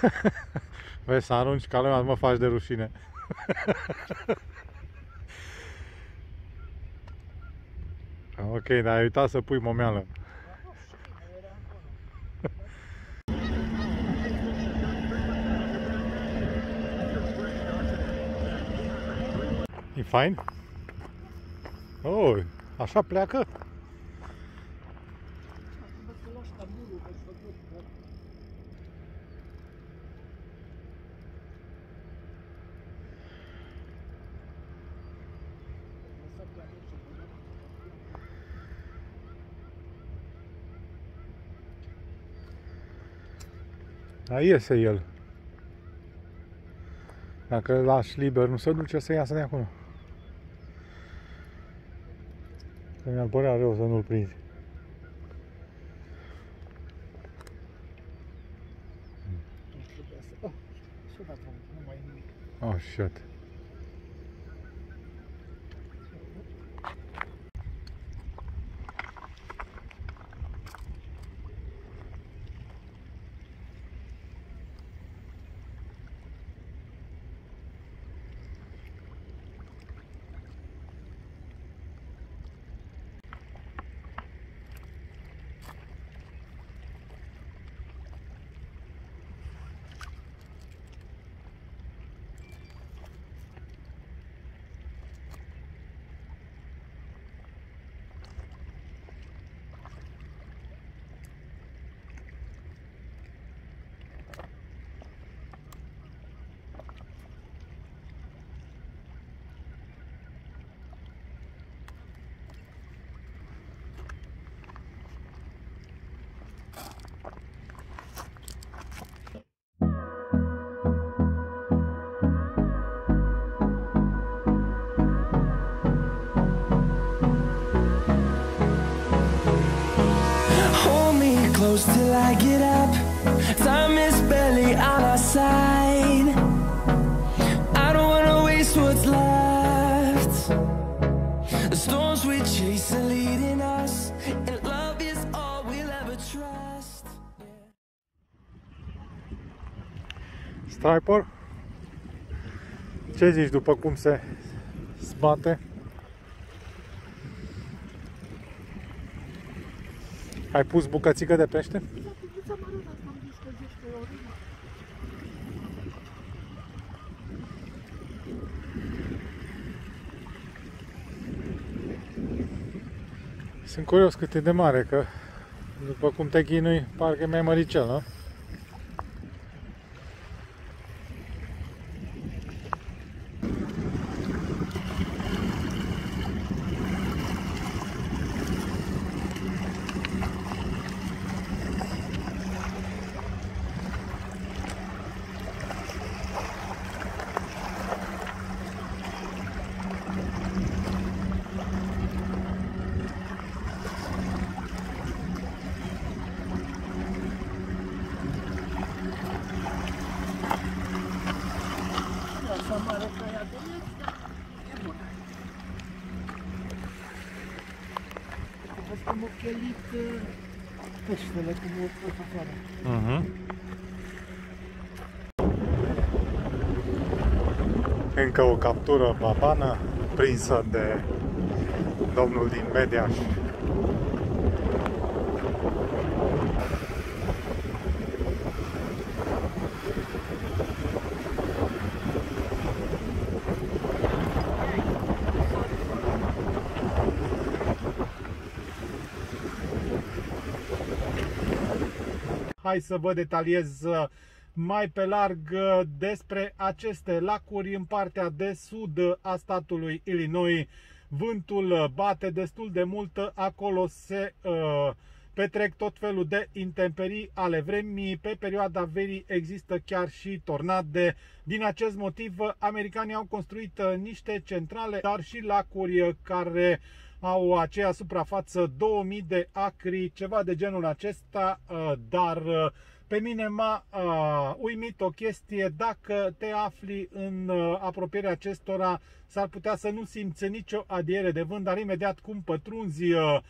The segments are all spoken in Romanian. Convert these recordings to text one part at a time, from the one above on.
Vezi, să arunci ca lumea, mă faci de rușine. Ok, dar ai uitat să pui momeală. E fain? Oh, așa pleacă? Da, iese el. Dacă îl lași liber, nu se duce să iasă de acolo. Că mi-ar părea rău să nu-l prinzi. Oh, shit. Close till I get up. Time is barely on our side. I don't wanna waste what's left. The storms we chase are leading us, and love is all we'll ever trust. Striper? Ce zici după cum se zbate? Ai pus bucățică de pește? Sunt curios cât e de mare, că după cum te chinui, parcă e mai măricel, nu? Am ochelit peștele cum o pot afară. Încă o captură babană prinsă de domnul din Mediaș. Hai să vă detaliez mai pe larg despre aceste lacuri în partea de sud a statului Illinois. Vântul bate destul de mult, acolo se petrec tot felul de intemperii ale vremii. Pe perioada verii există chiar și tornade. Din acest motiv, americanii au construit niște centrale, dar și lacuri care au aceea suprafață 2000 de acri, ceva de genul acesta, dar pe mine m-a uimit o chestie: dacă te afli în apropierea acestora, s-ar putea să nu simți nicio adiere de vânt, dar imediat cum pătrunzi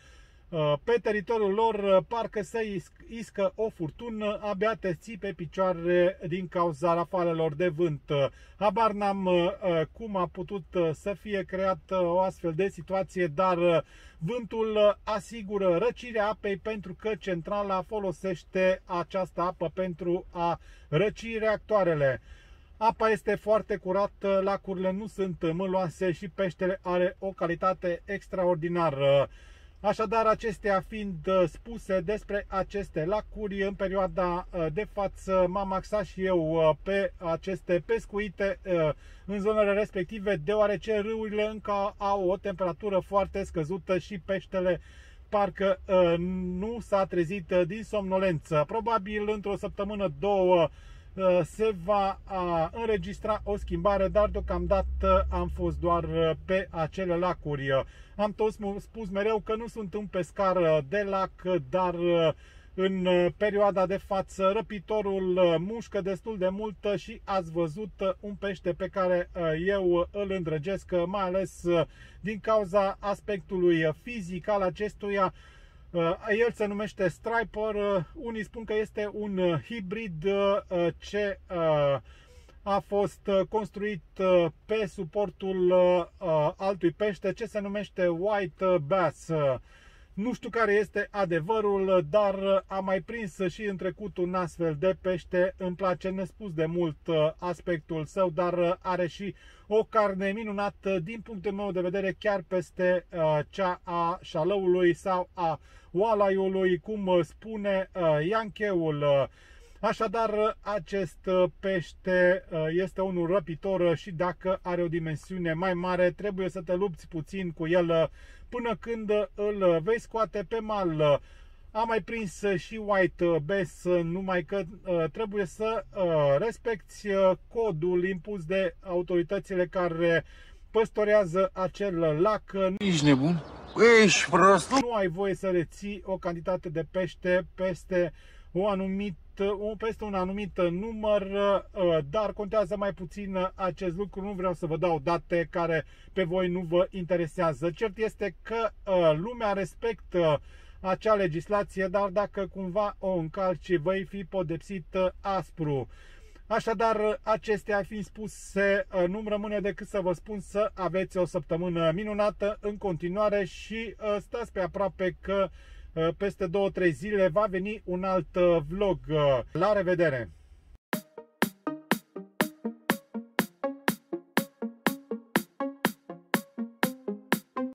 Pe teritoriul lor parcă se iscă o furtună, abia te ții pe picioare din cauza rafalelor de vânt. Habar n-am cum a putut să fie creată o astfel de situație, dar vântul asigură răcirea apei pentru că centrala folosește această apă pentru a răci reactoarele. Apa este foarte curată, lacurile nu sunt mâloase și peștele are o calitate extraordinară. Așadar, acestea fiind spuse despre aceste lacuri, în perioada de față m-am axat și eu pe aceste pescuite în zonele respective, deoarece râurile încă au o temperatură foarte scăzută și peștele parcă nu s-a trezit din somnolență. Probabil într-o săptămână, două, se va înregistra o schimbare, dar deocamdată am fost doar pe acele lacuri. Am tot spus mereu că nu sunt un pescar de lac, dar în perioada de față răpitorul mușcă destul de mult și ați văzut un pește pe care eu îl îndrăgesc, mai ales din cauza aspectului fizic al acestuia. El se numește striper, unii spun că este un hibrid ce a fost construit pe suportul altui pește ce se numește white bass. Nu știu care este adevărul, dar am mai prins și în trecut un astfel de pește. Îmi place nespus de mult aspectul său, dar are și o carne minunată din punctul meu de vedere, chiar peste cea a șalăului sau a oalaiului, cum spune iancheul. Așadar, acest pește este unul răpitor și dacă are o dimensiune mai mare, trebuie să te lupți puțin cu el până când îl vei scoate pe mal. Am mai prins și white bass, numai că trebuie să respecti codul impus de autoritățile care păstorează acel lac. Ești nebun? Ești prost? Nu ai voie să reții o cantitate de pește peste un anumit număr, dar contează mai puțin acest lucru. Nu vreau să vă dau date care pe voi nu vă interesează. Cert este că lumea respectă acea legislație, dar dacă cumva o încalci, vei fi pedepsit aspru. Așadar, acestea fiind spuse, nu-mi rămâne decât să vă spun să aveți o săptămână minunată în continuare și stați pe aproape că peste 2-3 zile va veni un alt vlog. La revedere!